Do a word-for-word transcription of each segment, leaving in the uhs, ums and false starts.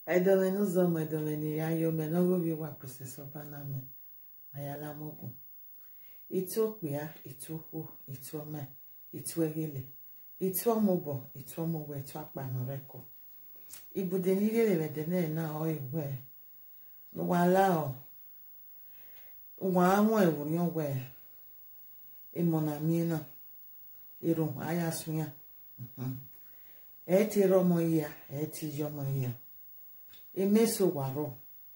Edomenu zomo edomeni ya yo me no go bi wa processor baname ayala mogu Ethiopia ituhu ituome ituegele ituomobo ituomowe tuakpanoreko ibude ni le le de na na o iwe no wala o wa mo ewu ni owe imona miena iru aya sunya mhm e ti romo ya e ti yomo ya emeso waro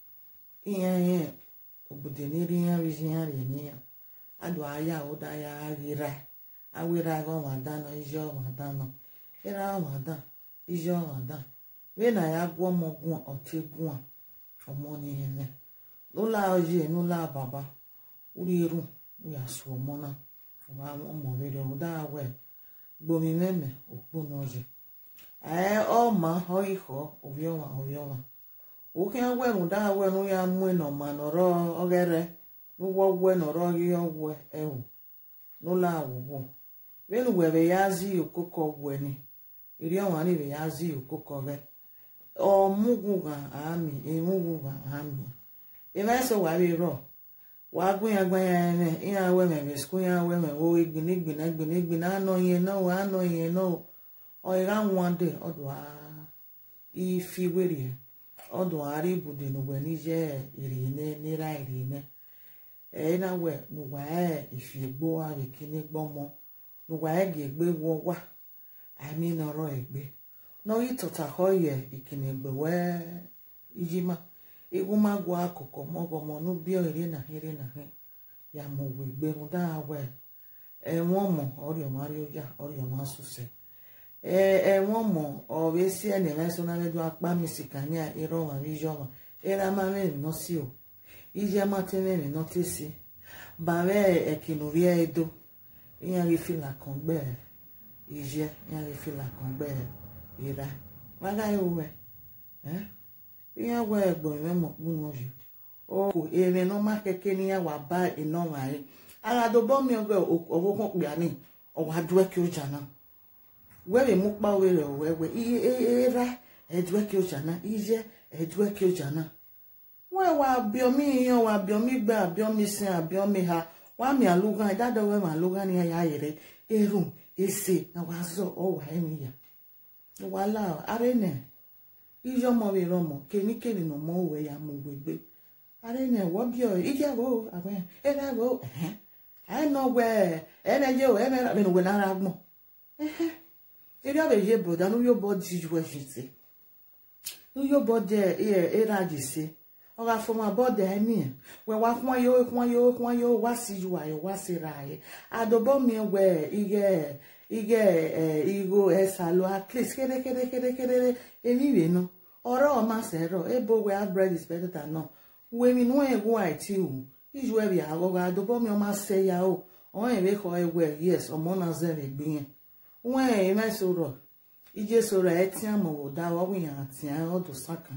iyan obude ni ri yan ri yan ri ni adu aya oda ya rira awira go madano ijo madano era madan ijo madan we na ya gwo mogun otegun omo ni hele lo la oje nu la baba uri ru ya so mo na wa mo re re oda we gbomi meme opono oje eh o ma ho iho ovio ma ovio ma o ke aweru da aweru ya mu no ma no ro ogere nuwo we no ro yo we ewu no la wo wenu we be yazi okoko we ni iri awon ni be yazi okoko re o mugu ga ami e mugu ga ami e ma so wa bi ro wa gun ya gban ya ne iya we me be school ya we me wo igbin igbin igbin igbin ano yen no wa ano yen no o ira one day odo a ifi were odo ari bude no we ni je iri ne ni ra iri ne e na we no wa e ifi gbo ari kini gbomo no wa e ge gbe wo wa ami no ro egbe no itota hoye ikini gbe we ijima iguma gwa akoko mogo mo no bi ore na here na he ya mo we gbe mu da we e won mo ori o mari oja ori o ma suse e e won mo o we si ene me so na le do apa mi sikanya iro wa ri jo era ma me no si o ije ma tene mi no tesi ba we e kinu ri edo iyan ri fila kan gbe ije iyan ri fila kan gbe ira wa ga yo we eh iyan we egbo me mo punu oje o ko ere no ma keke ni ya wa ba ino wa ri ara do bo mi ogo owo kan pe ani o wa duwe ki o jana we mu pa we re we we era e duwe ki o jana ije e duwe ki o jana we wa biomi yan wa biomi gba biomi sin abiomi ha wa mi alugan dado we ma alugan ni ya yere erun ese na wa zo o wa emi ya wala arene ijo mo we romo keni keni no mo we ya mo gbegbe arene wo bi o ije wo awen era wo eh I know where ene je o eme me no we na ra gbon eh iri obe je boda no yo body ju we jite no yo body e era jise oga for my body emi we wa kwon yo kwon yo kwon yo wa si ju ayo wa si ra e adobo mi we ige ige eh igo esalo at least kere kere kere kere emi we no oro o ma se ro ebo we have bread is better than no we mi no e go iti u iju e bi agoga adobo mi o ma se ya o o e we ko e we yes o mo na ze le gbin we e ma so ro ije so ro e ti amo da wo wi yan ti an o do saka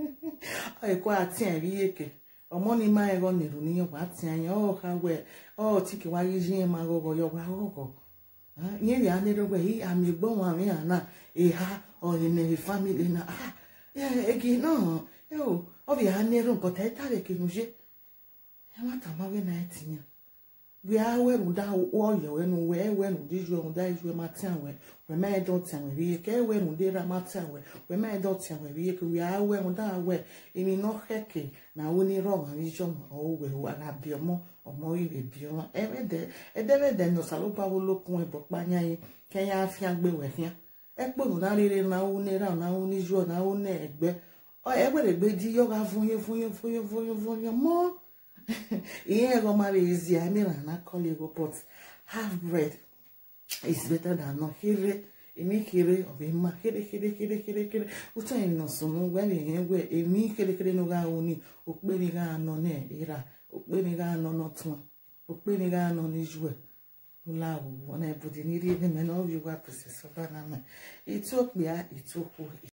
e ko ati en ri eke o mo ni ma e go ni ru ni wa ti an o ka we o ti ki wa yin ma gogo yo wa gogo ah yen ya ne ro we yi ami gbo wa mi ana e ha o ni family na ah e gi no e o o bi ha ne ro ko te ta le ki nu je e ma ta ma we na ti yan we are we da o ye we nu we we nu di ju da ju ma ti an we we me do ti an we ri ke we nu de ra ma ti an we we me do ti an we ri ke we are we da we emi no heke na wo ni ro ma ri jo o we wa na bi omo omo ire bi o e we de e de we de no salo pa wo lokun e bo pa yan yin ke yan fi agbe we fian e po nu na rire na wo ni ra na wo ni ju na wo ne egbe o e we de gbe di yo ga fun yin fun yin fun yin fun yin fun yin mo yeah, go marry easy. I mean, I call you go, but half bread is better than no here. Emi kere of him, kere kere kere kere kere. Uta in no sunu when he we emi kere kere no ga oni. Okpeni ga no ne era. Okpeni ga no no tun. Okpeni ga no ni jwe. Ula wo na ebudi ni ri me no you wa process of na. It took me, it took